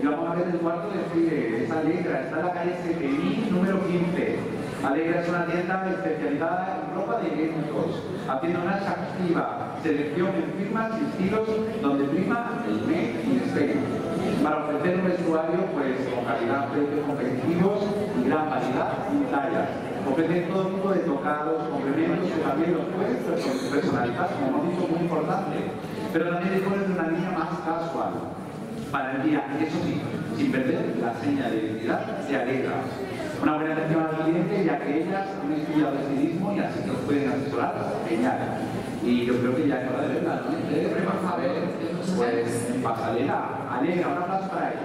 y vamos a ver el cuarto desfile. Es Alegra, está en la calle CPI número 15. Alegra es una tienda especializada en ropa de eventos, haciendo una exhaustiva selección en firmas y estilos donde prima el made in Spain, para ofrecer un vestuario pues con calidad, precios competitivos y gran variedad en tallas. Ofrecen todo tipo de tocados, complementos que también los puedes personalizar, como hemos dicho, muy importante. Pero también dispones de una línea más casual para el día, eso sí, sin perder la seña de identidad de Alegra. Una buena atención al cliente, ya que ellas han estudiado estilismo y así nos pueden asesorar genial. Y yo creo que ya es hora de verla, ¿no? Vamos a ver, pues en pasarela. Alegra, un aplauso para ella.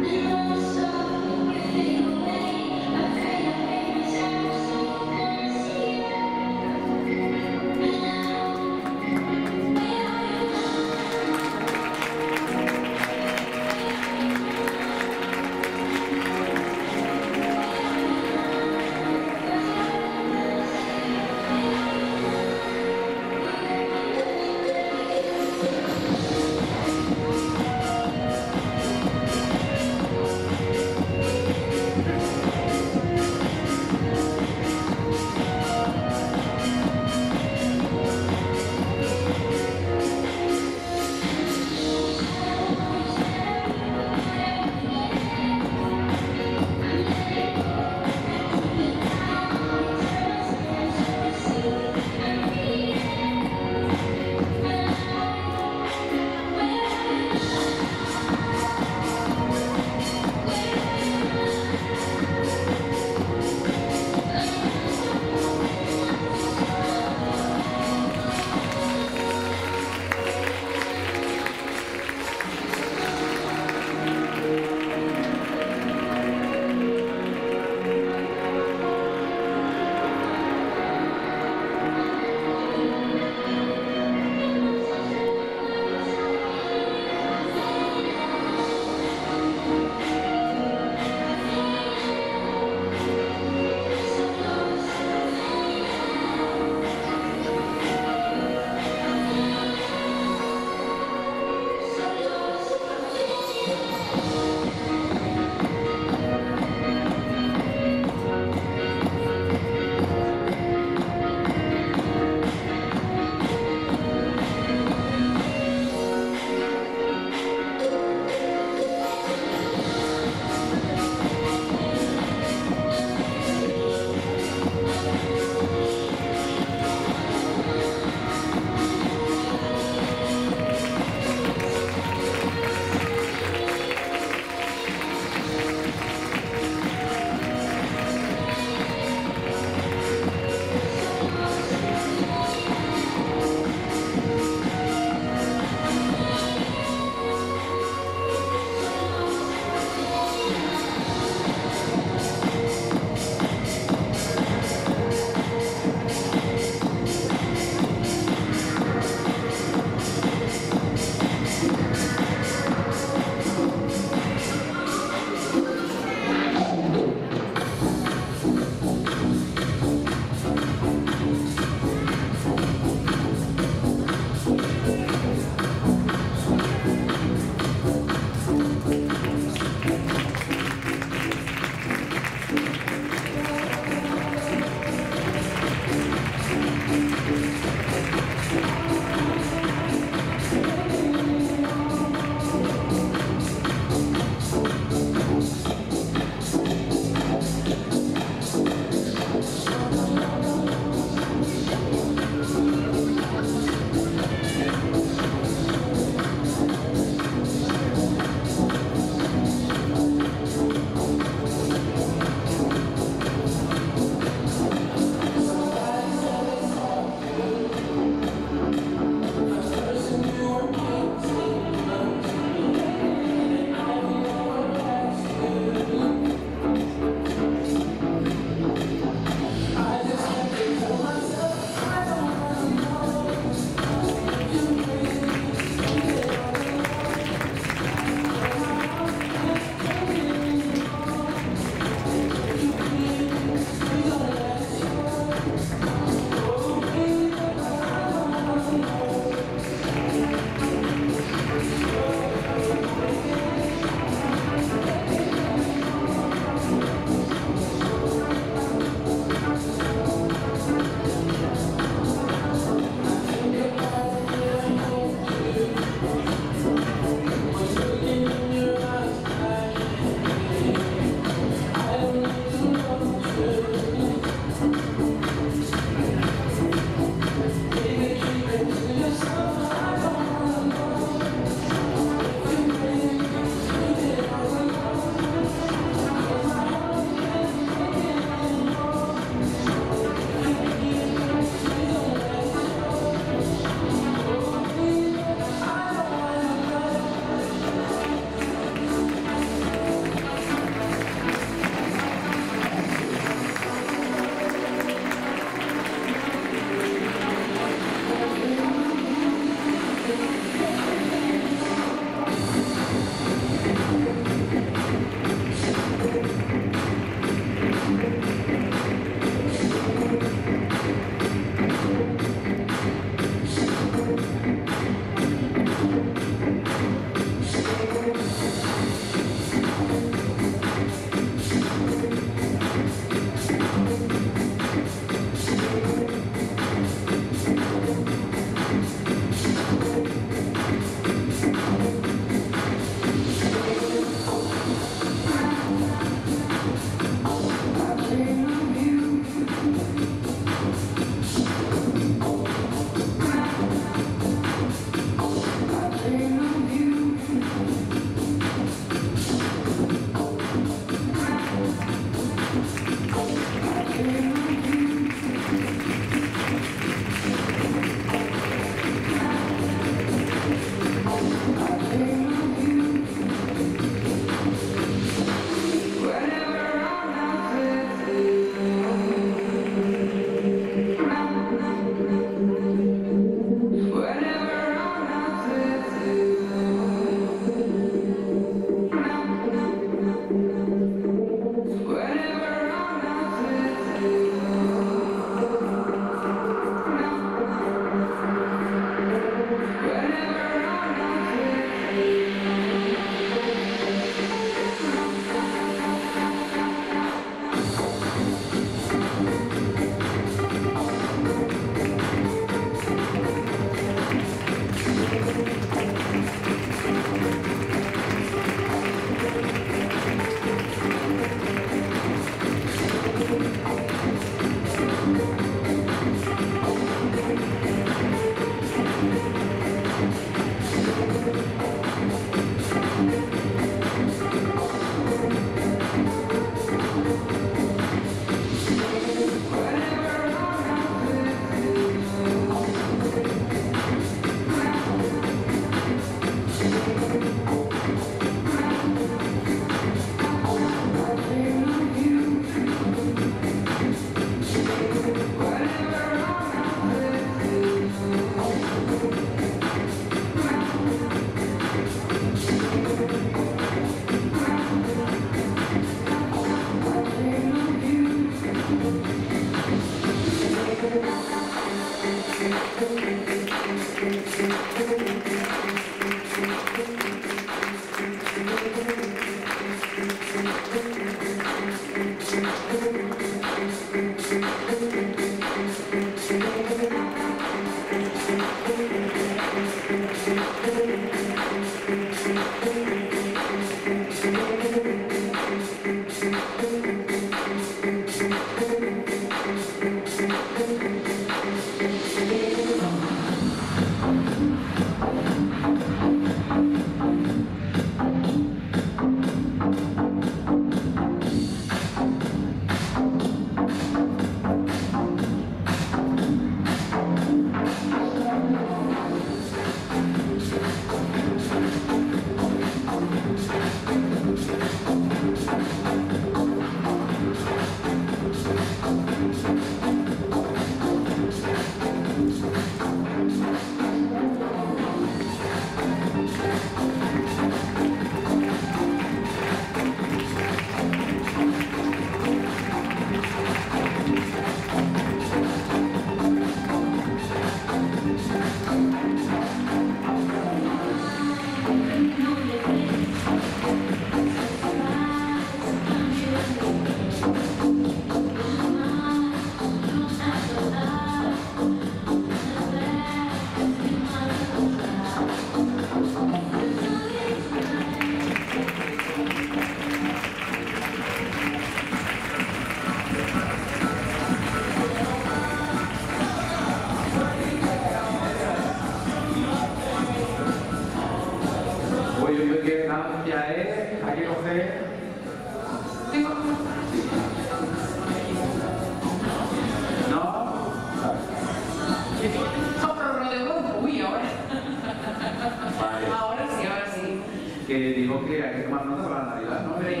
Que digo que hay que tomar nota para la Navidad, ¿no? Los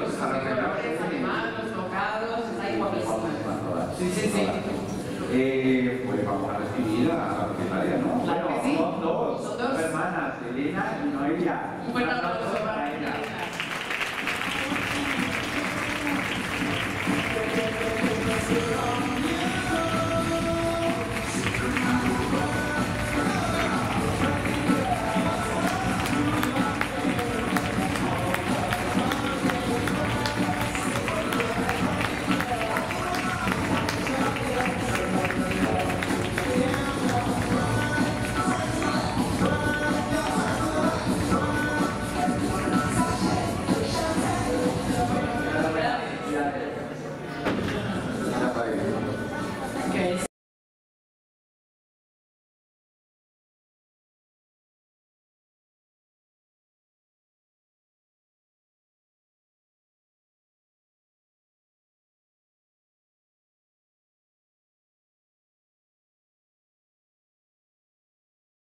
flores, además, los tocados, está ahí guapísimo. Sí. Pues vamos a recibir a la propietaria, ¿no? Claro que sí. Son dos hermanas, Elena y Noelia. Bueno,